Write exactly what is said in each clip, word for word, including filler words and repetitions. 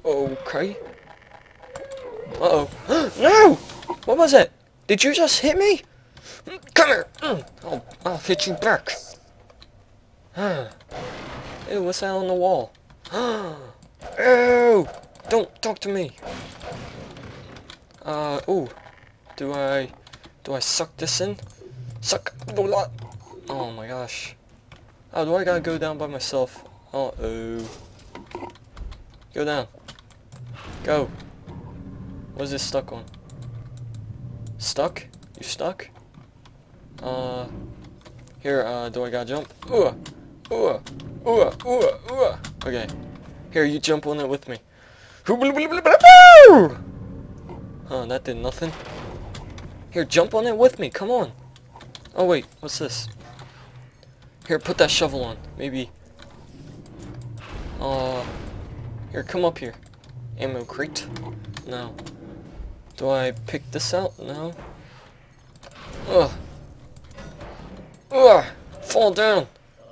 Okay. Uh-oh. No! What was it? Did you just hit me? Come here! I'll, I'll hit you back. Ew, what's that on the wall? Ew! Don't talk to me. Uh, ooh. Do I... Do I suck this in? Suck! Oh my gosh. Oh, do I gotta go down by myself? Uh-oh. Go down. Go. What is this stuck on? Stuck? You stuck? Uh... Here, uh, do I gotta jump? Ooh! Ooh! Ooh! Ooh! Ooh! Okay. Here, you jump on it with me. Huh, that did nothing. Here, jump on it with me, come on. Oh wait, what's this? Here, put that shovel on, maybe. Uh, here, come up here. Ammo crate? No. Do I pick this out? No. Ugh. Ugh! Fall down!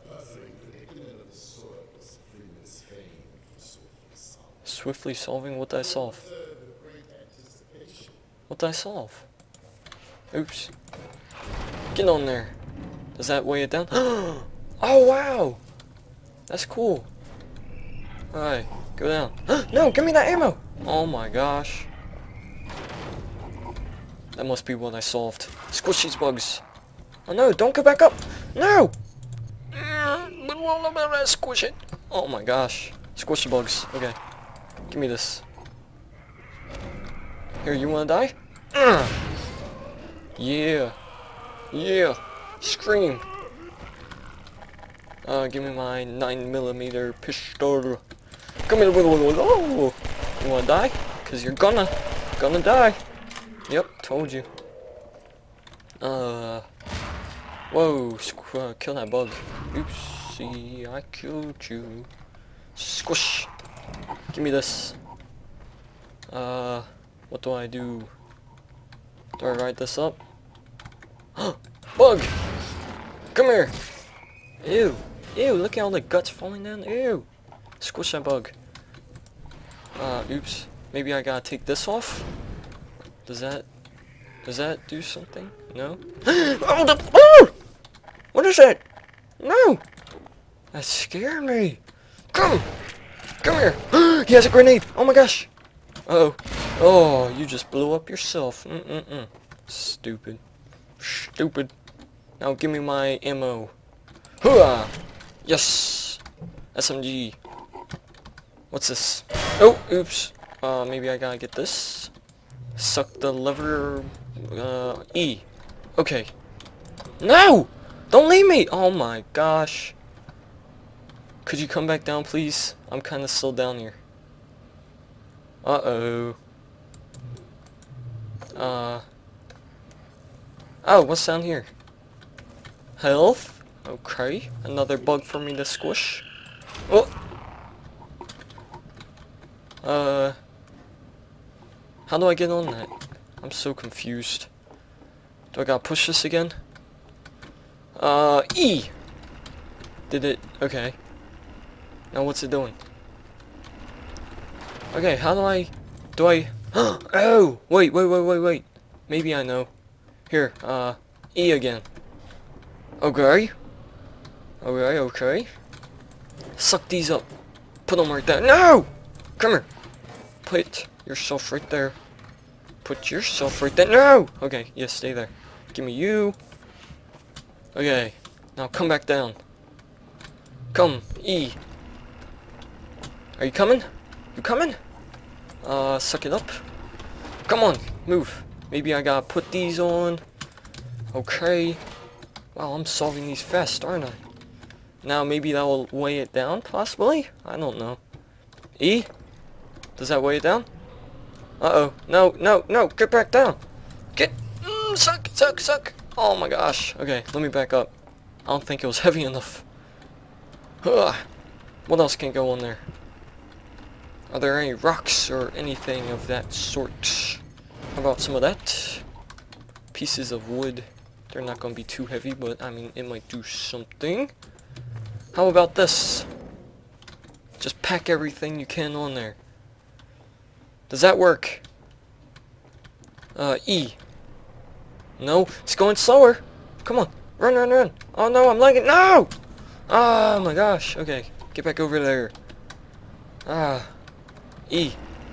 Swiftly solving? What did I solve? What did I solve? Oops. Get on there. Does that weigh it down? Oh wow! That's cool. Alright, go down. No, give me that ammo! Oh my gosh. That must be what I solved. Squish these bugs. Oh no, don't go back up! No! Squish it! Oh my gosh. Squish the bugs. Okay. Give me this. Here, you wanna die? Yeah. Yeah. Scream. Uh, give me my nine millimeter pistol. Come here. Oh, you wanna die? Cause you're gonna, gonna die. Yep, told you. Uh, whoa, uh, kill that bug. Oopsie, I killed you. Squish. Give me this. Uh, what do I do? Do I write this up? Bug! Come here! Ew! Ew, look at all the guts falling down. Ew! Squish that bug. Uh, oops. Maybe I gotta take this off? Does that... Does that do something? No? Oh, the... Oh! What is that? No! That scared me! Come! Come here! He has a grenade! Oh my gosh! Uh oh. Oh, you just blew up yourself. Mm-mm-mm. Stupid. Stupid. Now give me my ammo. Hooah! Yes! S M G. What's this? Oh, oops. Uh, maybe I gotta get this. Suck the lever. Uh, E. Okay. No! Don't leave me! Oh my gosh. Could you come back down, please? I'm kinda still down here. Uh-oh. Uh. Oh, what's down here? Health? Okay. Another bug for me to squish. Oh! Uh. How do I get on that? I'm so confused. Do I gotta push this again? Uh, E! Did it? Okay. Now what's it doing? Okay, how do I... Do I... Oh! Wait, wait, wait, wait, wait. Maybe I know. Here, uh, E again. Okay. Okay, okay. Suck these up. Put them right there. No! Come here. Put yourself right there. Put yourself right there. No! Okay, yeah, stay there. Give me you. Okay. Now come back down. Come, E. Are you coming? You coming? Uh, suck it up. Come on, move. Maybe I gotta put these on. Okay. Wow, I'm solving these fast, aren't I? Now maybe that will weigh it down, possibly? I don't know. E? Does that weigh it down? Uh-oh. No, no, no. Get back down. Get... Mm, suck, suck, suck. Oh my gosh. Okay, let me back up. I don't think it was heavy enough. Ugh. What else can go on there? Are there any rocks or anything of that sort? How about some of that? Pieces of wood. They're not going to be too heavy, but I mean, it might do something. How about this? Just pack everything you can on there. Does that work? Uh, E. No, it's going slower. Come on, run, run, run. Oh no, I'm lagging. No! Oh my gosh. Okay, get back over there. Ah, E.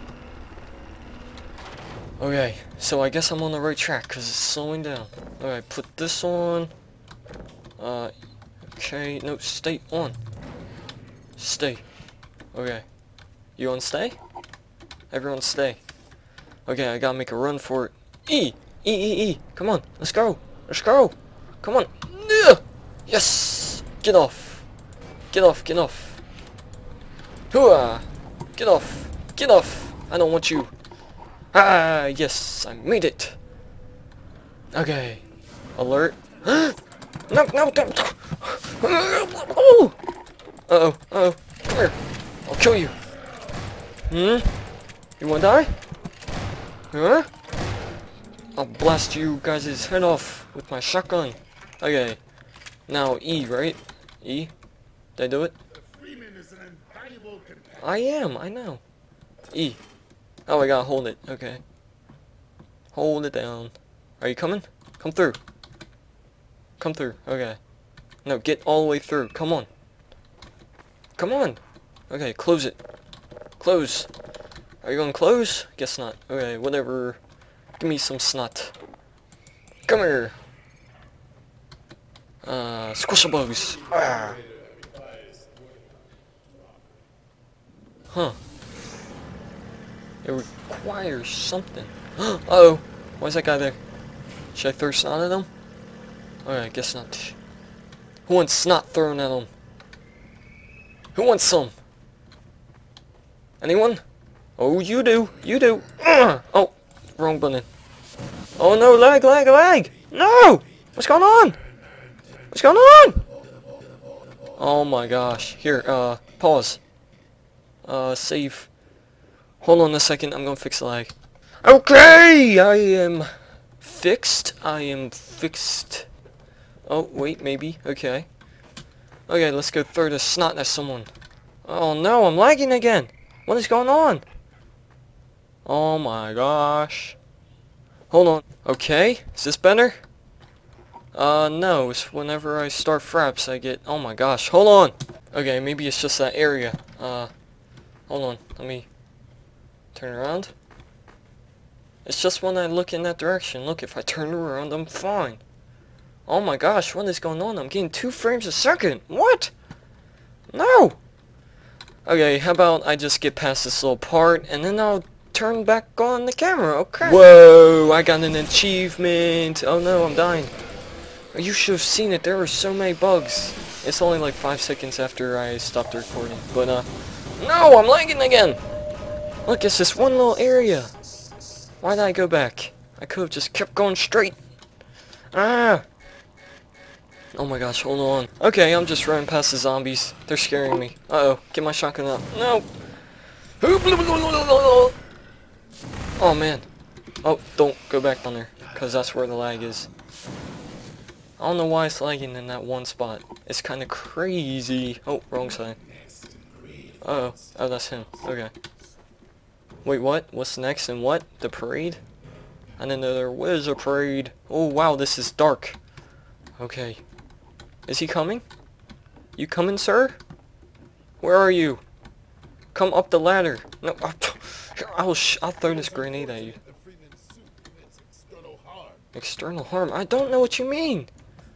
Okay, so I guess I'm on the right track because it's slowing down. Alright, put this on. Uh, okay, no, stay on. Stay. Okay. You on stay? Everyone stay. Okay, I gotta make a run for it. E! E, E, E! Come on, let's go! Let's go! Come on! Yes! Get off! Get off, get off! Hooah! Get off! Get off! I don't want you! Ah, yes, I made it. Okay. Alert. no, no, don't. Uh-oh, uh-oh. Come here. I'll kill you. Hmm? You wanna die? Huh? I'll blast you guys' head off with my shotgun. Okay. Now E, right? E? Did I do it? I am, I know. E. Oh, I gotta hold it. Okay. Hold it down. Are you coming? Come through. Come through. Okay. No, get all the way through. Come on. Come on. Okay, close it. Close. Are you gonna close? Guess not. Okay, whatever. Give me some snot. Come here. Uh, squishabugs. Ah. Huh. It requires something. Uh oh, why is that guy there? Should I throw snot at him? Alright, guess not. Who wants snot thrown at him? Who wants some? Anyone? Oh, you do. You do. Uh, oh, wrong button. Oh no, lag, lag, lag! No! What's going on? What's going on? Oh my gosh. Here, uh, pause. Uh, save. Hold on a second, I'm gonna fix the lag. Okay, I am fixed. I am fixed. Oh, wait, maybe. Okay. Okay, let's go throw the snot at someone. Oh no, I'm lagging again. What is going on? Oh my gosh. Hold on. Okay, is this better? Uh, no, it's whenever I start fraps I get... Oh my gosh, hold on! Okay, maybe it's just that area. Uh, hold on, let me turn around. It's just when I look in that direction. Look, if I turn around, I'm fine. Oh my gosh, what is going on? I'm getting two frames a second. What? No! Okay, how about I just get past this little part, and then I'll turn back on the camera, okay? Whoa, I got an achievement. Oh no, I'm dying. You should have seen it. There were so many bugs. It's only like five seconds after I stopped recording. But, uh, no, I'm lagging again. Look, it's this one little area. Why did I go back? I could have just kept going straight. Ah. Oh my gosh, hold on. Okay, I'm just running past the zombies. They're scaring me. Uh-oh, get my shotgun out. No. Oh, man. Oh, don't go back down there, because that's where the lag is. I don't know why it's lagging in that one spot. It's kind of crazy. Oh, wrong side. Uh oh. Oh, that's him. Okay. Wait, what? What's next and what? The parade? I didn't know there was a parade. Oh, wow, this is dark. Okay. Is he coming? You coming, sir? Where are you? Come up the ladder. No, I'll, sh I'll throw this grenade at you. External harm? I don't know what you mean.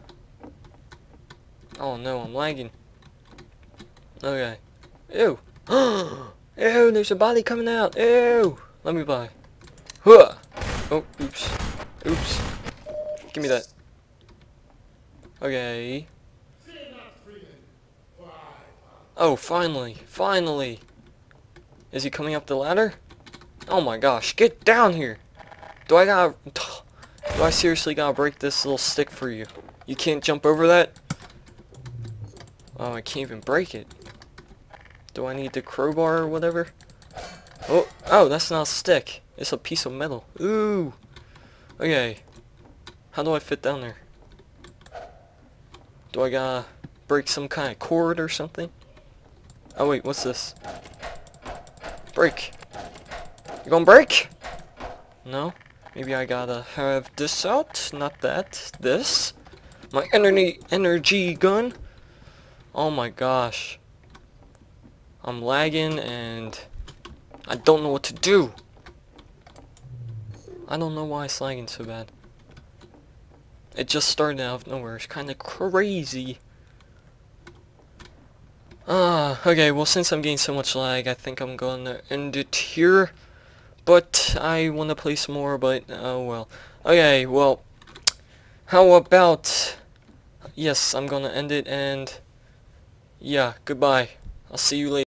Oh no, I'm lagging. Okay. Ew. Ew, there's a body coming out. Ew. Let me buy. Huh. Oh, oops. Oops. Give me that. Okay. Oh, finally. Finally. Is he coming up the ladder? Oh my gosh. Get down here. Do I gotta... Do I seriously gotta break this little stick for you? You can't jump over that? Oh, I can't even break it. Do I need the crowbar or whatever? Oh, oh, that's not a stick. It's a piece of metal. Ooh. Okay. How do I fit down there? Do I gotta break some kind of cord or something? Oh wait, what's this? Break. You gonna break? No? Maybe I gotta have this out, not that. This? My energy energy gun? Oh my gosh. I'm lagging and I don't know what to do. I don't know why it's lagging so bad. It just started out of nowhere. It's kinda crazy. Ah, okay, well since I'm getting so much lag, I think I'm gonna end it here. But I wanna play some more, but oh well. Okay, well, how about... Yes, I'm gonna end it and... Yeah, goodbye. I'll see you later.